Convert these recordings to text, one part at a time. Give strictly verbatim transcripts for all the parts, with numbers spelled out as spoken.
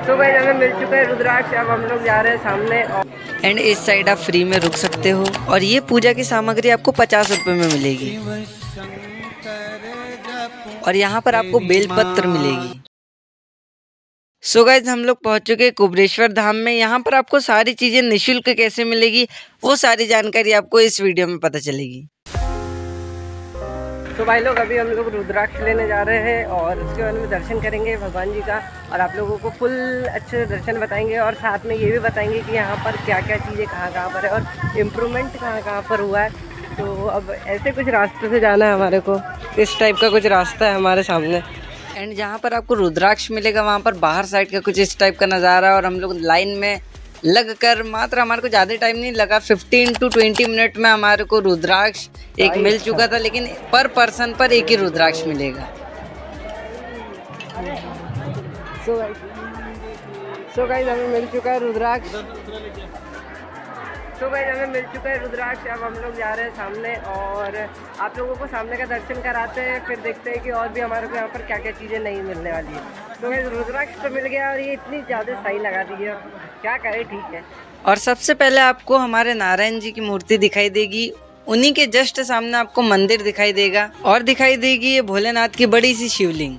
तो गाइस हमें मिल चुका है रुद्राक्ष। अब हम लोग जा रहे हैं सामने एंड इस साइड आप फ्री में रुक सकते हो और ये पूजा की सामग्री आपको पचास रुपए में मिलेगी और यहाँ पर आपको बेलपत्र मिलेगी। सो so गाइज हम लोग पहुँच चुके हैं कुबरेश्वर धाम में। यहाँ पर आपको सारी चीज़ें निःशुल्क कैसे मिलेगी वो सारी जानकारी आपको इस वीडियो में पता चलेगी। तो भाई लोग अभी हम लोग रुद्राक्ष लेने जा रहे हैं और उसके बाद में दर्शन करेंगे भगवान जी का और आप लोगों को फुल अच्छे दर्शन बताएंगे और साथ में ये भी बताएंगे कि यहाँ पर क्या क्या चीज़ें कहाँ कहाँ पर है और इम्प्रूवमेंट कहाँ कहाँ पर हुआ है। तो अब ऐसे कुछ रास्ते से जाना है हमारे को, इस टाइप का कुछ रास्ता है हमारे सामने। एंड जहाँ पर आपको रुद्राक्ष मिलेगा वहाँ पर बाहर साइड का कुछ इस टाइप का नज़ारा है और हम लोग लाइन में लग कर मात्र हमारे को ज़्यादा टाइम नहीं लगा, फिफ्टीन टू ट्वेंटी मिनट में हमारे को रुद्राक्ष एक मिल चुका था। लेकिन पर पर्सन पर एक ही रुद्राक्ष मिलेगा। सो गाइस सो गाइस हमें मिल चुका है रुद्राक्ष तो गाइस हमें मिल चुका है रुद्राक्ष। अब हम लोग जा रहे हैं सामने और आप लोगों को सामने का दर्शन कराते हैं, फिर देखते हैं कि और भी हमारे को यहाँ पर क्या क्या चीज़ें नहीं मिलने वाली है। तो गाइस रुद्राक्ष तो मिल गया और ये इतनी ज़्यादा सही लगा दी है, क्या करें, ठीक है। और सबसे पहले आपको हमारे नारायण जी की मूर्ति दिखाई देगी, उन्हीं के जस्ट सामने आपको मंदिर दिखाई देगा और दिखाई देगी ये भोलेनाथ की बड़ी सी शिवलिंग।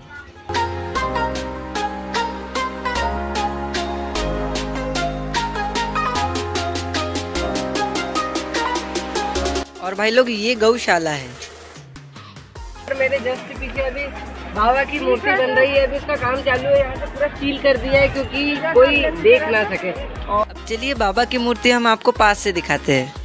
और भाई लोग ये गौशाला है और मेरे जस्ट पीछे अभी बाबा की मूर्ति बन रही है, अभी उसका काम चालू है। यहाँ से पूरा सील कर दिया है क्योंकि कोई देख ना सके। और अब चलिए बाबा की मूर्ति हम आपको पास से दिखाते हैं।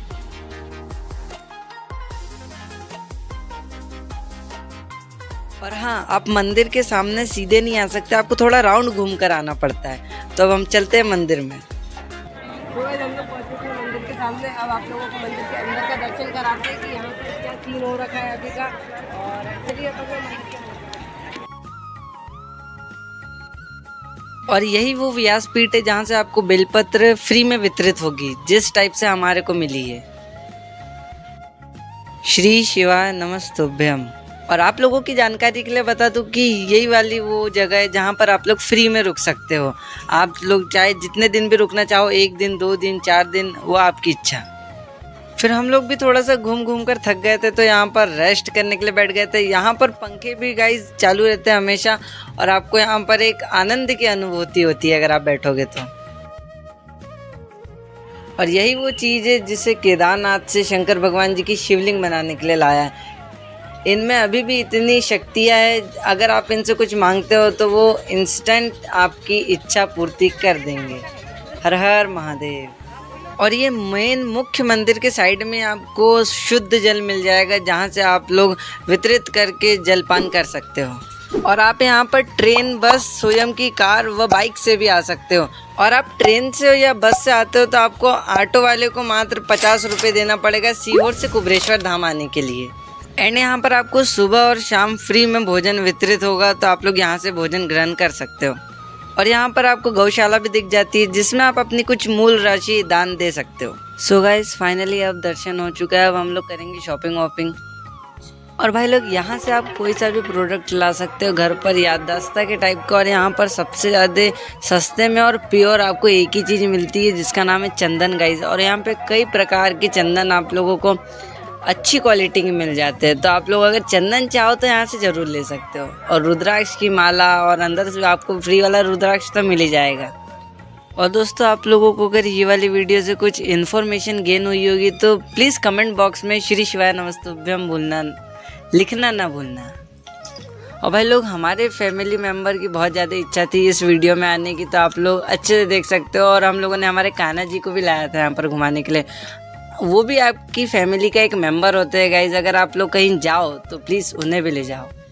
और हाँ, आप मंदिर के सामने सीधे नहीं आ सकते, आपको थोड़ा राउंड घूम कर आना पड़ता है। तो अब हम चलते हैं मंदिर में। तो हम लोग पहुंचे थे मंदिर के सामने। अब आप लोगों को मंदिर के अंदर का दर्शन कराते हैं कि यहाँ पे क्या सीन हो रखा है अभी का। और चलिए और यही वो व्यासपीठ है जहाँ से आपको बेलपत्र फ्री में वितरित होगी, जिस टाइप से हमारे को मिली है। श्री शिवाय नमस्तुभ्यम। और आप लोगों की जानकारी के लिए बता दूं कि यही वाली वो जगह है जहाँ पर आप लोग फ्री में रुक सकते हो। आप लोग चाहे जितने दिन भी रुकना चाहो, एक दिन, दो दिन, चार दिन, वो आपकी इच्छा। फिर हम लोग भी थोड़ा सा घूम घूम कर थक गए थे तो यहाँ पर रेस्ट करने के लिए बैठ गए थे। यहाँ पर पंखे भी गाइस चालू रहते हैं हमेशा और आपको यहाँ पर एक आनंद की अनुभूति होती है अगर आप बैठोगे तो। और यही वो चीज़ है जिसे केदारनाथ से शंकर भगवान जी की शिवलिंग बनाने के लिए लाया है। इनमें अभी भी इतनी शक्तियाँ है, अगर आप इनसे कुछ मांगते हो तो वो इंस्टेंट आपकी इच्छा पूर्ति कर देंगे। हर हर महादेव। और ये मेन मुख्य मंदिर के साइड में आपको शुद्ध जल मिल जाएगा जहाँ से आप लोग वितरित करके जलपान कर सकते हो। और आप यहाँ पर ट्रेन, बस, स्वयं की कार व बाइक से भी आ सकते हो। और आप ट्रेन से या बस से आते हो तो आपको ऑटो वाले को मात्र पचास रुपये देना पड़ेगा सीहोर से कुबरेश्वर धाम आने के लिए। एंड यहाँ पर आपको सुबह और शाम फ्री में भोजन वितरित होगा, तो आप लोग यहाँ से भोजन ग्रहण कर सकते हो। और यहाँ पर आपको गौशाला भी दिख जाती है जिसमें आप अपनी कुछ मूल राशि दान दे सकते हो। सो गाइस फाइनली अब दर्शन हो चुका है, अब हम लोग करेंगे शॉपिंग वॉपिंग। और भाई लोग यहाँ से आप कोई सा भी प्रोडक्ट ला सकते हो घर पर, याददाश्त के टाइप का। और यहाँ पर सबसे ज़्यादा सस्ते में और प्योर आपको एक ही चीज़ मिलती है जिसका नाम है चंदन गाइस। और यहाँ पे कई प्रकार के चंदन आप लोगों को अच्छी क्वालिटी के मिल जाते हैं। तो आप लोग अगर चंदन चाहो तो यहाँ से ज़रूर ले सकते हो। और रुद्राक्ष की माला और अंदर से आपको फ्री वाला रुद्राक्ष तो मिल ही जाएगा। और दोस्तों आप लोगों को अगर ये वाली वीडियो से कुछ इन्फॉर्मेशन गेन हुई होगी तो प्लीज़ कमेंट बॉक्स में श्री शिवाय नमस्तुभ्यम भूलना लिखना ना भूलना। और भाई लोग हमारे फैमिली मेम्बर की बहुत ज़्यादा इच्छा थी इस वीडियो में आने की, तो आप लोग अच्छे से देख सकते हो। और हम लोगों ने हमारे कान्हा जी को भी लाया था यहाँ पर घुमाने के लिए, वो भी आपकी फैमिली का एक मेंबर होते हैं गाइज। अगर आप लोग कहीं जाओ तो प्लीज़ उन्हें भी ले जाओ।